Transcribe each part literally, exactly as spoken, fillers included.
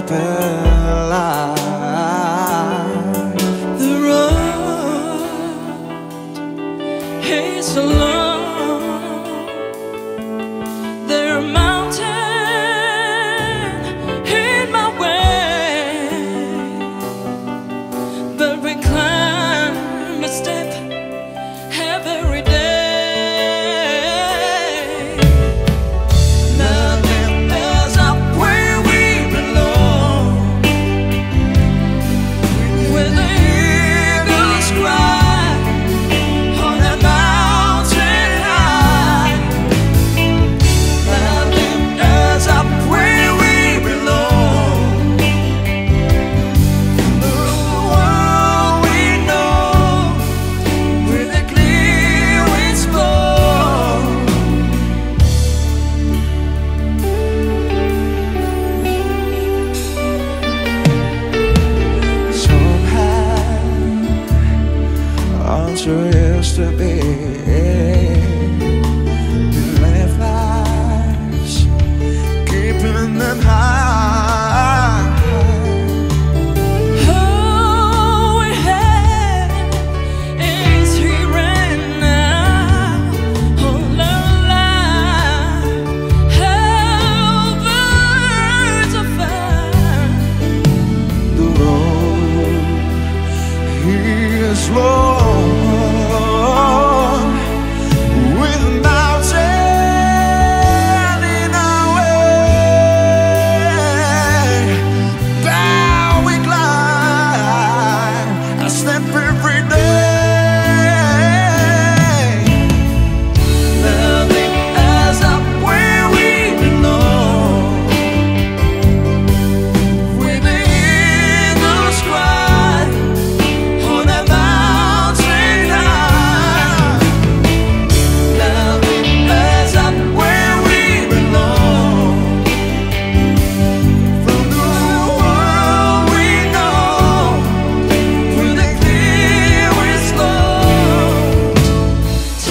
paralyzed. The road is so long. There are mountains in my way, but we climb a step every day. Sure used to be we live lives, keeping them high. All we have is here and now. All our life, how birds are found. The road is long.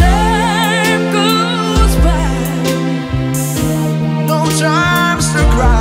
Times to cry.